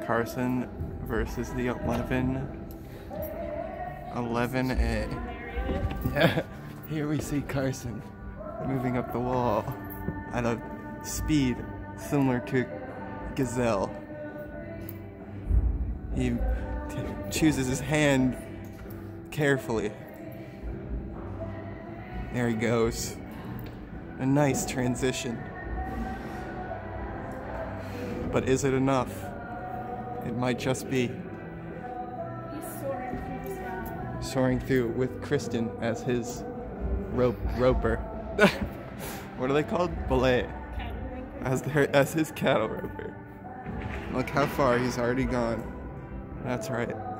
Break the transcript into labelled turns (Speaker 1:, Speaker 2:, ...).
Speaker 1: Carson versus the 11A. Yeah, here we see Carson moving up the wall at a speed similar to Gazelle. He chooses his hand carefully. There he goes. A nice transition. But is it enough? It might just be.
Speaker 2: He's soaring through the sky.
Speaker 1: Soaring through with Kristen as his roper. What are they called? Belay. As his cattle roper. Look how far he's already gone. That's right.